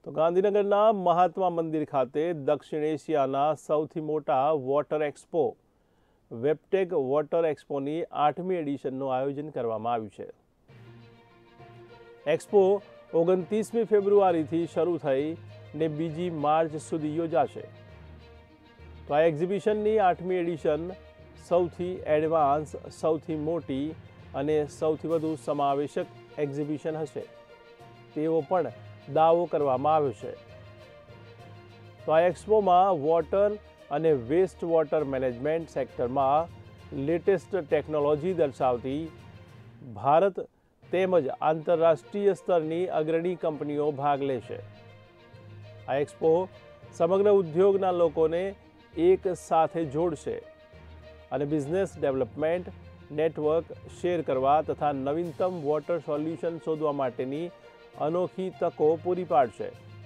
તો ગાંધીનગરના મહાત્મા મંદિર ખાતે દક્ષિણ એશિયાના સૌથી મોટા વોટર એક્સપો વેબટેક વોટર એક્સપોની 8મી એડિશનનું આયોજન કરવામાં આવ્યું છે। એક્સપો 29મી ફેબ્રુઆરીથી શરૂ થઈ ને 2 માર્ચ સુધી યોજાશે। તો આ એક્ઝિબિશનની 8મી એડિશન સૌથી એડવાન્સ, સૌથી મોટી અને સૌથી વધુ સમાવેશક એક્ઝિબિશન હશે તેવો પણ દાવો કરવામાં આવ્યો છે। તો આ એક્સપોમાં વોટર અને વેસ્ટ વોટર મેનેજમેન્ટ સેક્ટરમાં લેટેસ્ટ ટેકનોલોજી દર્શાવતી ભારત તેમજ આંતરરાષ્ટ્રીય સ્તરની અગ્રણી કંપનીઓ ભાગ લેશે। આ એક્સપો સમગ્ર ઉદ્યોગના લોકોને એક સાથે જોડશે અને બિઝનેસ ડેવલપમેન્ટ નેટવર્ક શેર કરવા તથા નવીનતમ વોટર સોલ્યુશન શોધવા માટેની અનોખી તકો પૂરી પાડશે।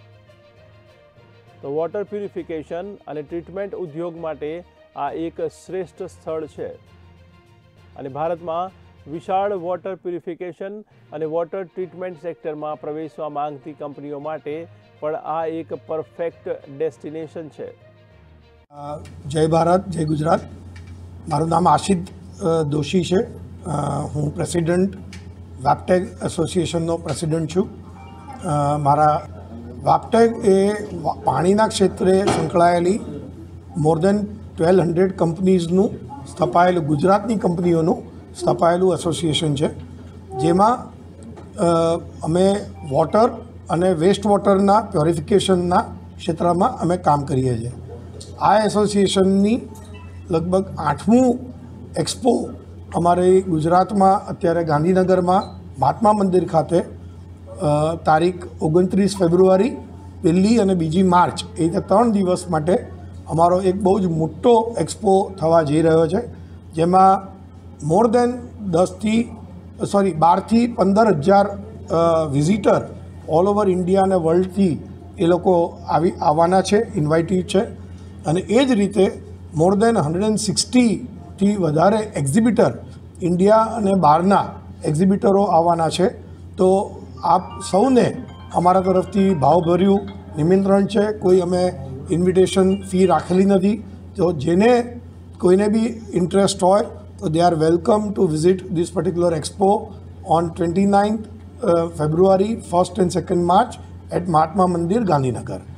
તો વોટર પ્યુરિફિકેશન અને ટ્રીટમેન્ટ ઉદ્યોગ માટે આ એક શ્રેષ્ઠ સ્થળ છે અને ભારતમાં વિશાળ વોટર પ્યુરિફિકેશન અને વોટર ટ્રીટમેન્ટ સેક્ટરમાં પ્રવેશવા માંગતી કંપનીઓ માટે પણ આ એક પરફેક્ટ ડેસ્ટિનેશન છે। જય ભારત, જય ગુજરાત। મારું નામ આશિત દોશી છે। હું પ્રેસિડેન્ટ વેબટેક એસોસિએશનનો પ્રેસિડેન્ટ છું। મારા વેબટેક એ પાણીના ક્ષેત્રે સંકળાયેલી મોર દેન 1200 કંપનીઝનું સ્થપાયેલું, ગુજરાતની કંપનીઓનું સ્થપાયેલું એસોસિએશન છે, જેમાં અમે વોટર અને વેસ્ટ વોટરના પ્યોરિફિકેશનના ક્ષેત્રમાં અમે કામ કરીએ છીએ। આ એસોસિએશનની લગભગ 8મું એક્સપો અમારે ગુજરાતમાં અત્યારે ગાંધીનગરમાં મહાત્મા મંદિર ખાતે તારીખ 29 ફેબ્રુઆરી, 1 અને 2 માર્ચ એ રીતે 3 દિવસ માટે અમારો એક બહુ જ મોટો એક્સપો થવા જઈ રહ્યો છે, જેમાં મોર દેન 12થી 15,000 વિઝિટર ઓલ ઓવર ઇન્ડિયા અને વર્લ્ડથી એ લોકો આવવાના છે, ઇન્વાઇટેડ છે। અને એ જ રીતે મોર દેન 160થી વધારે એક્ઝિબિટર ઇન્ડિયા અને બહારના એક્ઝિબિટરો આવવાના છે। તો આપ સૌને અમારા તરફથી ભાવભર્યું નિમંત્રણ છે। કોઈ અમે ઇન્વિટેશન ફી રાખેલી નથી। તો જેને કોઈને બી ઇન્ટરેસ્ટ હોય તો they are welcome to visit this particular expo on 29th February, 1st and 2nd March at Mahatma Mandir, Gandhinagar.